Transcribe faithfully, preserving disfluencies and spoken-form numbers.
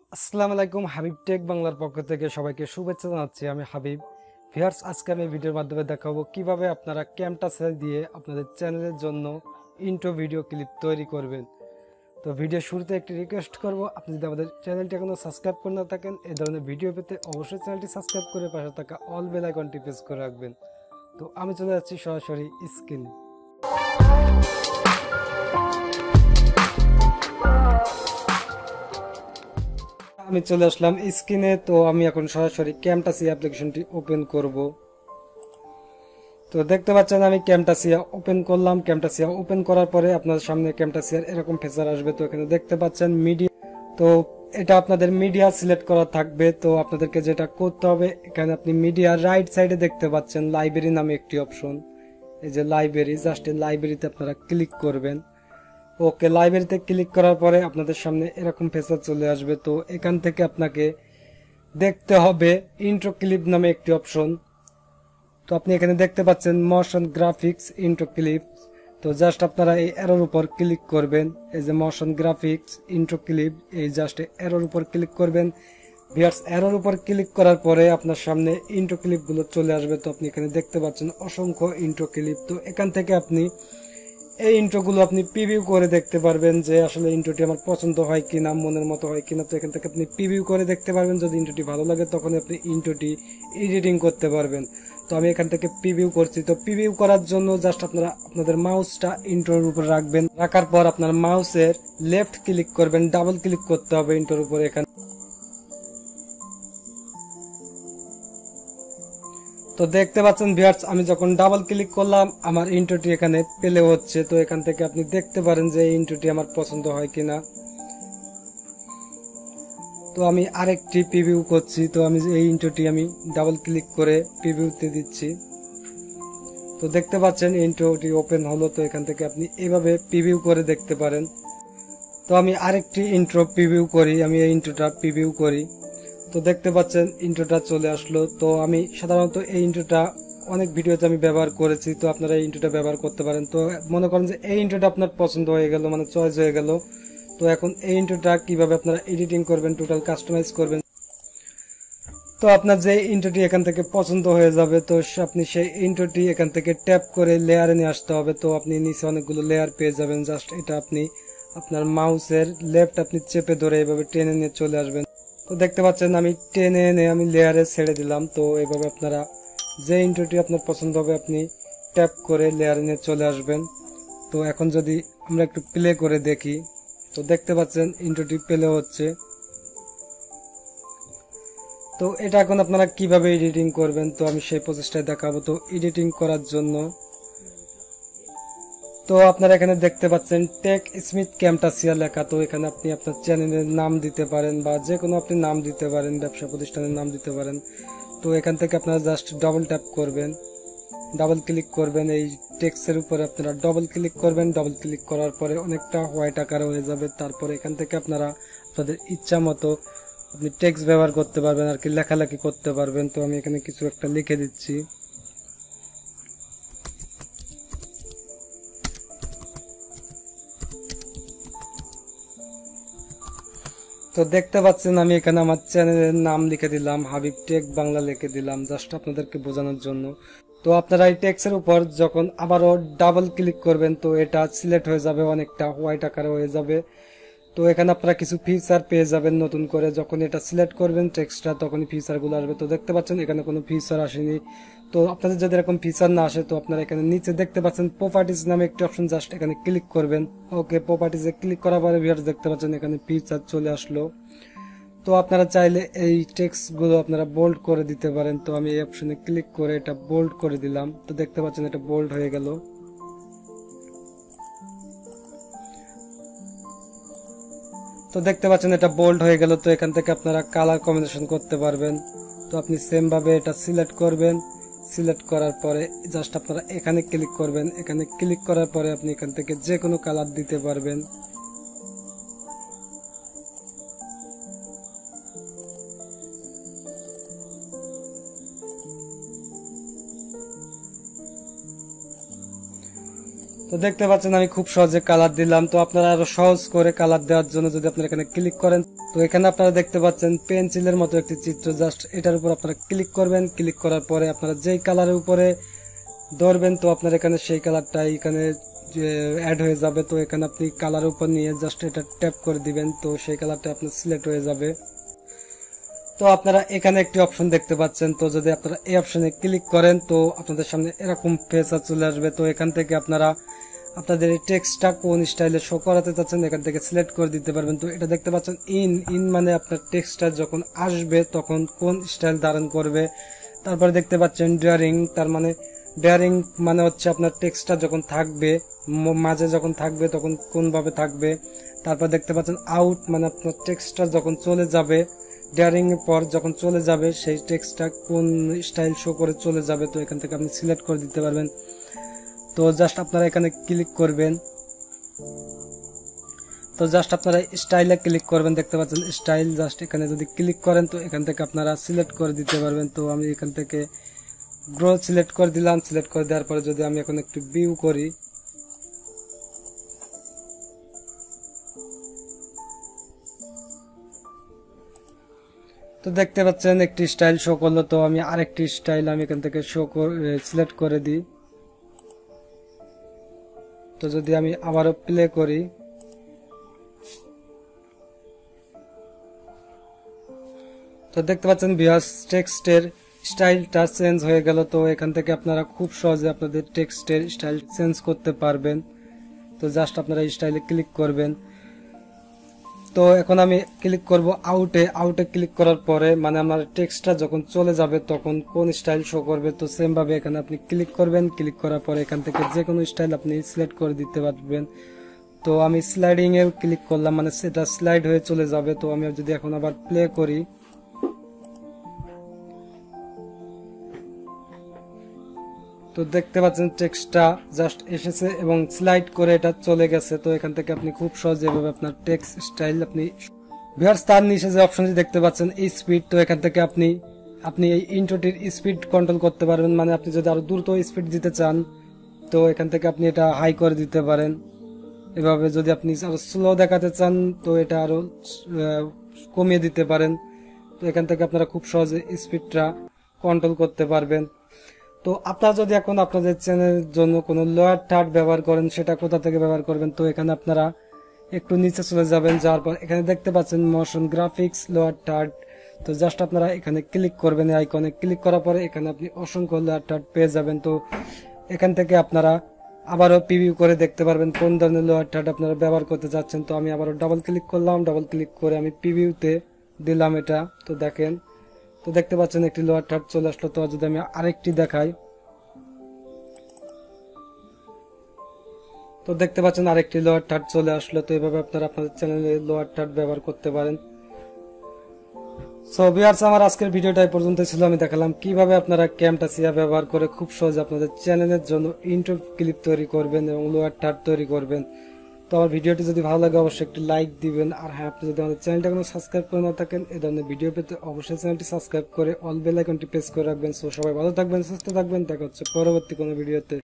আসসালামু আলাইকুম, হাবিব টেক বাংলার পক্ষ থেকে সবাইকে শুভেচ্ছা জানাচ্ছি। আমি হাবিব। ভিউয়ার্স, আজকে আমি ভিডিওর মাধ্যমে দেখাবো কিভাবে আপনারা ক্যামটাসিয়া দিয়ে আপনাদের চ্যানেলের জন্য ইন্ট্রো ভিডিও ক্লিপ তৈরি করবেন। তো ভিডিও শুরুতে একটি রিকোয়েস্ট করব, আপনি যদি আমাদের চ্যানেলটি এখনও সাবস্ক্রাইব করে না থাকেন, এই ধরনের ভিডিও পেতে অবশ্যই চ্যানেলটি সাবস্ক্রাইব করে পাশে থাকা অল বেল আইকনটি প্রেস করে রাখবেন। তো আমি চলে যাচ্ছি সরাসরি স্ক্রিনে। আমি চলে আসলাম স্ক্রিনে। তো আমি এখন সরাসরি ক্যামটাসিয়া অ্যাপ্লিকেশনটি ওপেন করব। তো দেখতে পাচ্ছেন আমি ক্যামটাসিয়া ওপেন করলাম। ক্যামটাসিয়া ওপেন করার পরে আপনাদের সামনে ক্যামটাসিয়ার এরকম ফিচার আসবে। তো এখানে দেখতে পাচ্ছেন মিডিয়া, তো এটা আপনাদের মিডিয়া সিলেক্ট করা থাকবে। তো আপনাদেরকে যেটা করতে হবে, এখানে আপনি মিডিয়া রাইট সাইডে দেখতে পাচ্ছেন লাইব্রেরি নামে একটি অপশন, এই যে লাইব্রেরি, জাস্ট এই লাইব্রেরিতে আপনারা ক্লিক করবেন। ওকে, লাইব্রেরিতে ক্লিক করার পরে আপনাদের সামনে এরকম ফিচার চলে আসবে। তো এখান থেকে আপনাকে দেখতে হবে ইন্ট্রো ক্লিপ নামে একটি অপশন। তো আপনি এখানে দেখতে পাচ্ছেন মোশন গ্রাফিক্স ইন্ট্রো ক্লিপ। তো জাস্ট আপনারা এই এরোর উপর ক্লিক করবেন, এই যে মোশন গ্রাফিক্স ইন্ট্রো ক্লিপ, এই জাস্ট এরোর উপর ক্লিক করবেন। ভিউয়ার্স, এরোর উপর ক্লিক করার পরে আপনার সামনে ইন্ট্রো ক্লিপ গুলো চলে আসবে। তো আপনি এখানে দেখতে পাচ্ছেন অসংখ্য ইন্ট্রো ক্লিপ। তো এখান থেকে আপনি এই ইন্ট্রোগুলো আপনি প্রিভিউ করে দেখতে পারবেন যে আসলে ইন্ট্রোটি আমার পছন্দ হয় কিনা, মনের মতো হয় কিনা। তো এখান থেকে আপনি প্রিভিউ করে দেখতে পারবেন। যদি ইন্ট্রোটি ভালো লাগে তখন আপনি ইন্ট্রোটি এডিটিং করতে পারবেন। তো আমি এখান থেকে প্রিভিউ করছি। তো প্রিভিউ করার জন্য জাস্ট আপনারা আপনাদের মাউসটা ইন্ট্রোর উপর রাখবেন। রাখার পর আপনার মাউসের লেফট ক্লিক করবেন, ডাবল ক্লিক করতে হবে ইন্ট্রোর উপর। এখানে তো দেখতে পাচ্ছেন ভিউয়ার্স, আমি যখন ডাবল ক্লিক করলাম আমার ইন্ট্রোটি এখানে প্লে হচ্ছে। তো এখান থেকে আপনি দেখতে পারেন যে এই ইন্ট্রোটি আমার পছন্দ হয় কিনা। তো আমি আরেকটি প্রিভিউ করছি। তো আমি এই ইন্ট্রোটি আমি ডাবল ক্লিক করে প্রিভিউতে দিচ্ছি। তো দেখতে পাচ্ছেন ইন্ট্রোটি ওপেন হলো। তো এখান থেকে আপনি এভাবে প্রিভিউ করে দেখতে পারেন। তো আমি আরেকটি ইন্ট্রো প্রিভিউ করি, আমি এই ইন্ট্রোটা প্রিভিউ করি। তো দেখতে পাচ্ছেন ইন্ট্রোটা চলে আসলো। তো আমি সাধারণত এই ইন্ট্রোটা অনেক ভিডিওতে আমি ব্যবহার করেছি। তো আপনারা এই ইন্ট্রোটা ব্যবহার করতে পারেন। তো মনে করেন যে এই ইন্ট্রোটা আপনার পছন্দ হয়ে গেল, মানে চয়েস হয়ে গেল। তো এখন এই ইন্ট্রোটা কিভাবে আপনারা এডিটিং করবেন, টোটাল কাস্টমাইজ করবেন। তো আপনার যে ইন্ট্রোটি এখান থেকে পছন্দ হয়ে যাবে, তো আপনি সেই ইন্ট্রোটি এখান থেকে ট্যাপ করে লেয়ারে নিয়ে আসতে হবে। তো আপনি নিচে অনেকগুলো লেয়ার পেয়ে যাবেন। জাস্ট এটা আপনি আপনার মাউসের লেফট আপনি চেপে ধরে এভাবে টেনে নিয়ে চলে আসবেন। তো দেখতে পাচ্ছেন আমি টেনে এনে আমি লেয়ারে ছেড়ে দিলাম। তো এইভাবে আপনারা যে ইন্ট্রোটি আপনার পছন্দ হবে আপনি ট্যাপ করে লেয়ারে নিয়ে চলে আসবেন। তো এখন যদি আমরা একটু প্লে করে দেখি, তো দেখতে পাচ্ছেন ইন্ট্রোটি প্লে হচ্ছে। তো এটা এখন আপনারা কিভাবে এডিটিং করবেন, তো আমি সেই প্রসেসটাই দেখাবো। তো এডিটিং করার জন্য তো আপনারা এখানে দেখতে পাচ্ছেন টেক স্মিথ ক্যামটাসিয়া লেখা। তো এখানে আপনি আপনার চ্যানেলের নাম দিতে পারেন বা যে কোনো আপনি নাম দিতে পারেন, ব্যবসা প্রতিষ্ঠানের নাম দিতে পারেন। তো এখান থেকে আপনারা জাস্ট ডাবল ট্যাপ করবেন, ডাবল ক্লিক করবেন, এই টেক্সটের উপরে আপনারা ডবল ক্লিক করবেন। ডবল ক্লিক করার পরে অনেকটা হোয়াইট আকারে হয়ে যাবে। তারপরে এখান থেকে আপনারা আপনাদের ইচ্ছা মতো আপনি টেক্সট ব্যবহার করতে পারবেন, আর কি লেখালেখি করতে পারবেন। তো আমি এখানে কিছু একটা লিখে দিচ্ছি। তো দেখতে পাচ্ছেন আমি এখানে আমার চ্যানেলের নাম লিখে দিলাম, হাবিব টেক বাংলা লিখে দিলাম, জাস্ট আপনাদেরকে বোঝানোর জন্য। তো আপনারা এই টেক্সটের উপর যখন আবারও ডাবল ক্লিক করবেন, তো এটা সিলেক্ট হয়ে যাবে, অনেকটা হোয়াইট আকারে হয়ে যাবে। তো এখানে আপনারা কিছু ফিচার পেয়ে যাবেন নতুন করে। যখন এটা সিলেক্ট করবেন টেক্সটটা, তখনই ফিচারগুলো আসবে। তো দেখতে পাচ্ছেন এখানে কোনো ফিচার আসেনি। তো আপনাদের যদি এরকম ফিচার না আসে, তো আপনারা এখানে নিচে দেখতে পাচ্ছেন প্রপার্টিজ নামে একটি অপশন, জাস্ট এখানে ক্লিক করবেন। ওকে, প্রপার্টিজে ক্লিক করার পরে ভিউয়ার্স দেখতে পাচ্ছেন এখানে ফিচার চলে আসলো। তো আপনারা চাইলে এই টেক্সট গুলো আপনারা বোল্ড করে দিতে পারেন। তো আমি এই অপশনে ক্লিক করে এটা বোল্ড করে দিলাম। তো দেখতে পাচ্ছেন এটা বোল্ড হয়ে গেল। তো দেখতে পাচ্ছেন এটা বোল্ড হয়ে গেল। তো এখান থেকে আপনারা কালার কম্বিনেশন করতে পারবেন। তো আপনি সেম ভাবে এটা সিলেক্ট করবেন। সিলেক্ট করার পরে জাস্ট আপনারা এখানে ক্লিক করবেন। এখানে ক্লিক করার পরে আপনি এখান থেকে যে কোনো কালার দিতে পারবেন। তো দেখতে পাচ্ছেন আমি খুব সহজে কালার দিলাম। তো আপনারা আরো সহজ করে কালার দেওয়ার জন্য যদি আপনারা এখানে ক্লিক করেন, তো এখানে আপনারা দেখতে পাচ্ছেন পেন্সিলের মতো একটি চিত্র, জাস্ট এটার উপর আপনারা ক্লিক করবেন। ক্লিক করার পরে আপনারা যেই কালারের উপরে ধরবেন তো আপনার এখানে সেই কালারটা এখানে অ্যাড হয়ে যাবে। তো এখানে আপনি কালারের উপর নিয়ে জাস্ট এটা ট্যাপ করে দিবেন, তো সেই কালারটা আপনার সিলেক্ট হয়ে যাবে। তো আপনারা এখানে একটি অপশন দেখতে পাচ্ছেন, তো যদি আপনারা এই অপশনে ক্লিক করেন তো আপনাদের সামনে এরকম ফেসার চলে আসবে। তো এখান থেকে আপনারা আপনাদের এই টেক্সটটা কোন স্টাইলে শো করাতে চাচ্ছেন এখান থেকে সিলেক্ট করে দিতে পারবেন। তো এটা দেখতে পাচ্ছেন ইন ইন মানে আপনার টেক্সটটা যখন আসবে তখন কোন স্টাইল ধারণ করবে। তারপরে দেখতে পাচ্ছেন ড্রারিং, তার মানে ড্রারিং মানে হচ্ছে আপনার টেক্সটটা যখন থাকবে মাঝে যখন থাকবে তখন কোন ভাবে থাকবে। তারপর দেখতে পাচ্ছেন আউট মানে আপনার টেক্সটটা যখন চলে যাবে, ড্রারিং এর পর যখন চলে যাবে সেই টেক্সটটা কোন স্টাইল শো করে চলে যাবে। তো এখান থেকে আপনি সিলেক্ট করে দিতে পারবেন। তো জাস্ট আপনারা এখানে ক্লিক করবেন, তো জাস্ট আপনারা স্টাইলে ক্লিক করবেন। দেখতে পাচ্ছেন স্টাইল, জাস্ট এখানে যদি ক্লিক করেন তো এখান থেকে আপনারা সিলেক্ট করে দিতে পারবেন। তো আমি এখান থেকে গ্রো সিলেক্ট করে দিলাম। সিলেক্ট করে দেওয়ার পরে যদি আমি এখন একটু ভিউ করি তো দেখতে পাচ্ছেন একটি স্টাইল শো করলো। তো আমি আরেকটি স্টাইল আমি এখান থেকে শো সিলেক্ট করে দিই। তো যদি আমি আবারও প্লে করি তো দেখতে পাচ্ছেন ভিউয়ার্স টেক্সটের স্টাইলটা চেঞ্জ হয়ে গেল। তো এখান থেকে আপনারা খুব সহজে আপনাদের টেক্সটের স্টাইল চেঞ্জ করতে পারবেন। তো জাস্ট আপনারা এই স্টাইলে ক্লিক করবেন। তো এখন আমি ক্লিক করব আউটে। আউটে ক্লিক করার পরে মানে আমার টেক্সটটা যখন চলে যাবে তখন কোন স্টাইল শো করবে। তো সেম ভাবে এখানে আপনি ক্লিক করবেন। ক্লিক করার পরে এখান থেকে যে কোনো স্টাইল আপনি সিলেক্ট করে দিতে পারবেন। তো আমি স্লাইডিং এ ক্লিক করলাম, মানে সেটা স্লাইড হয়ে চলে যাবে। তো আমি যদি এখন আবার প্লে করি তো দেখতে পাচ্ছেন টেক্সটটা জাস্ট এসেছে এবং স্লাইড করে এটা চলে গেছে। তো এখান থেকে আপনি খুব সহজে এভাবে আপনার টেক্সট স্টাইল আপনি ভিউয়ার্স তার নিচে যে অপশনটি দেখতে পাচ্ছেন স্পিড, তো এখান থেকে আপনি আপনি এই ইন্ট্রোটির স্পিড কন্ট্রোল করতে পারবেন। মানে আপনি যদি আরো দ্রুত স্পিড দিতে চান তো এখান থেকে আপনি এটা হাই করে দিতে পারেন। এভাবে যদি আপনি আরো স্লো দেখাতে চান তো এটা আরো কমিয়ে দিতে পারেন। তো এখান থেকে আপনারা খুব সহজে স্পিডটা কন্ট্রোল করতে পারবেন। তো আপনারা যদি এখন আপনাদের চ্যানেলের জন্য কোনো লোয়ার থার্ড ব্যবহার করেন সেটা কোথা থেকে ব্যবহার করবেন। তো এখানে আপনারা একটু নিচে চলে যাবেন, যাওয়ার পর এখানে দেখতে পাচ্ছেন মোশন গ্রাফিক্স লোয়ার থার্ড। তো জাস্ট আপনারা এখানে ক্লিক করবেন, এই আইকনে ক্লিক করার পরে এখানে আপনি অসংখ্য লোয়ার থার্ড পেয়ে যাবেন। তো এখান থেকে আপনারা আবারও প্রিভিউ করে দেখতে পারবেন কোন ধরনের লোয়ার থার্ড আপনারা ব্যবহার করতে যাচ্ছেন। তো আমি আবারও ডাবল ক্লিক করলাম, ডাবল ক্লিক করে আমি প্রিভিউতে দিলাম এটা। তো দেখেন, তো দেখতে পাচ্ছেন একটি লোয়ার থার্ড চলে আসলো। তো যদি আমি আরেকটি দেখাই তো দেখতে পাচ্ছেন আরেকটি লোয়ার থার্ড চলে আসলো। তো এইভাবে আপনারা আপনাদের চ্যানেলে লোয়ার থার্ড ব্যবহার করতে পারেন। সো ভিউয়ার্স আমার আজকের ভিডিওটা এই পর্যন্ত ছিল। আমি দেখালাম কিভাবে আপনারা ক্যামটাসিয়া ব্যবহার করে খুব সহজে আপনাদের চ্যানেলের জন্য ইন্ট্রো ক্লিপ তৈরি করবেন এবং লোয়ার থার্ড তৈরি করবেন। তো আমার ভিডিওটি যদি ভালো লাগে অবশ্যই একটি লাইক দিবেন। আর হ্যাঁ, আপনি যদি আমাদের চ্যানেলটা কোনো সাবস্ক্রাইব করে না থাকেন এই ধরনের ভিডিও পেতে অবশ্যই চ্যানেলটি সাবস্ক্রাইব করে অল বেল আইকনটি প্রেস করে রাখবেন। সো সবাই ভালো থাকবেন, সুস্থ থাকবেন, দেখা হচ্ছে পরবর্তী কোনো ভিডিওতে।